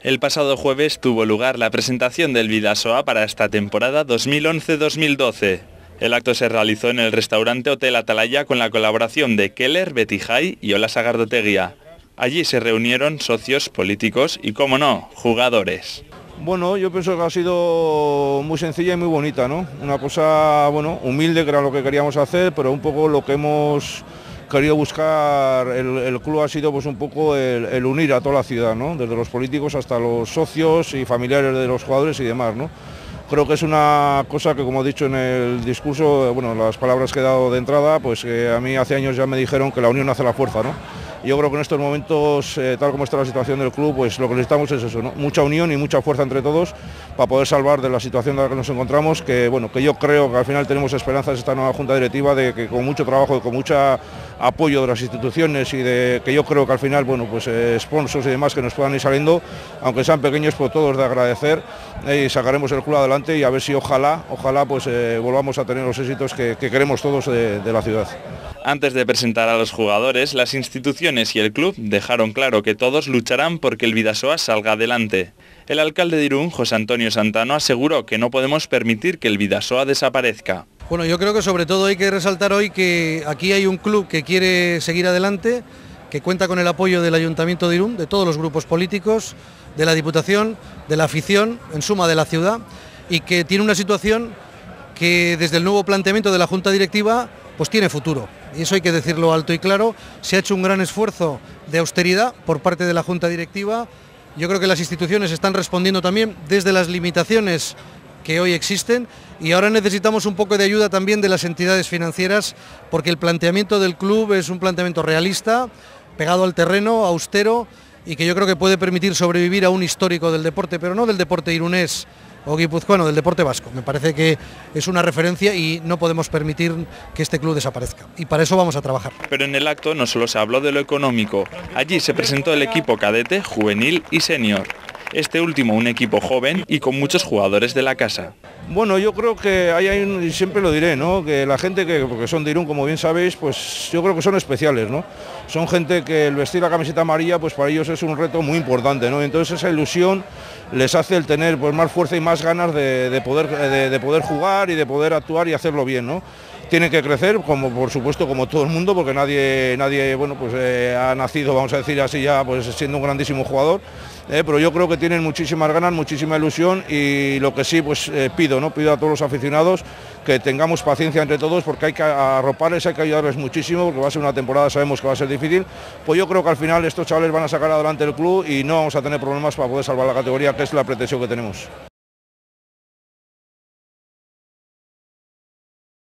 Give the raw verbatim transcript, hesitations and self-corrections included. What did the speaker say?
El pasado jueves tuvo lugar la presentación del Bidasoa para esta temporada dos mil once dos mil doce. El acto se realizó en el restaurante Hotel Atalaya con la colaboración de Keller, Betty Jay y Ola Sagardoteguía. Allí se reunieron socios, políticos y, como no, jugadores. Bueno, yo pienso que ha sido muy sencilla y muy bonita, ¿no? Una cosa, bueno, humilde, que era lo que queríamos hacer, pero un poco lo que hemos querido buscar, el, el club ha sido pues un poco el, el unir a toda la ciudad, ¿no? Desde los políticos hasta los socios y familiares de los jugadores y demás, ¿no? Creo que es una cosa que, como he dicho en el discurso, bueno, las palabras que he dado de entrada, pues eh, a mí hace años ya me dijeron que la unión hace la fuerza, ¿no? Yo creo que en estos momentos, eh, tal como está la situación del club, pues lo que necesitamos es eso, ¿no? Mucha unión y mucha fuerza entre todos para poder salvar de la situación en la que nos encontramos, que bueno, que yo creo que al final tenemos esperanzas esta nueva junta directiva de que con mucho trabajo y con mucho apoyo de las instituciones y de que yo creo que al final, bueno, pues eh, sponsors y demás que nos puedan ir saliendo, aunque sean pequeños, pues todos de agradecer, eh, y sacaremos el club adelante y a ver si ojalá, ojalá pues eh, volvamos a tener los éxitos que, que queremos todos de, de la ciudad. Antes de presentar a los jugadores, las instituciones y el club dejaron claro que todos lucharán porque el Bidasoa salga adelante. El alcalde de Irún, José Antonio Santano, aseguró que no podemos permitir que el Bidasoa desaparezca. Bueno, yo creo que sobre todo hay que resaltar hoy que aquí hay un club que quiere seguir adelante, que cuenta con el apoyo del Ayuntamiento de Irún, de todos los grupos políticos, de la Diputación, de la afición, en suma de la ciudad, y que tiene una situación que desde el nuevo planteamiento de la Junta Directiva pues tiene futuro. Y eso hay que decirlo alto y claro. Se ha hecho un gran esfuerzo de austeridad por parte de la Junta Directiva. Yo creo que las instituciones están respondiendo también desde las limitaciones que hoy existen y ahora necesitamos un poco de ayuda también de las entidades financieras porque el planteamiento del club es un planteamiento realista, pegado al terreno, austero y que yo creo que puede permitir sobrevivir a un histórico del deporte, pero no del deporte irunés o guipuzcoano, del deporte vasco. Me parece que es una referencia y no podemos permitir que este club desaparezca. Y para eso vamos a trabajar. Pero en el acto no solo se habló de lo económico. Allí se presentó el equipo cadete, juvenil y senior. Este último un equipo joven y con muchos jugadores de la casa. Bueno, yo creo que hay, hay un, y siempre lo diré, ¿no? Que la gente que, porque son de Irún, como bien sabéis, pues yo creo que son especiales, ¿no? Son gente que el vestir la camiseta amarilla, pues para ellos es un reto muy importante, ¿no? Entonces esa ilusión les hace el tener pues más fuerza y más ganas de, de, poder, de, de poder jugar y de poder actuar y hacerlo bien, ¿no? Tienen que crecer, como por supuesto como todo el mundo, porque nadie, nadie bueno, pues, eh, ha nacido, vamos a decir así ya, pues siendo un grandísimo jugador, eh, pero yo creo que tienen muchísimas ganas, muchísima ilusión y lo que sí pues eh, pido, ¿no? Pido a todos los aficionados que tengamos paciencia entre todos porque hay que arroparles, hay que ayudarles muchísimo porque va a ser una temporada, sabemos que va a ser difícil, pues yo creo que al final estos chavales van a sacar adelante el club y no vamos a tener problemas para poder salvar la categoría, que es la pretensión que tenemos.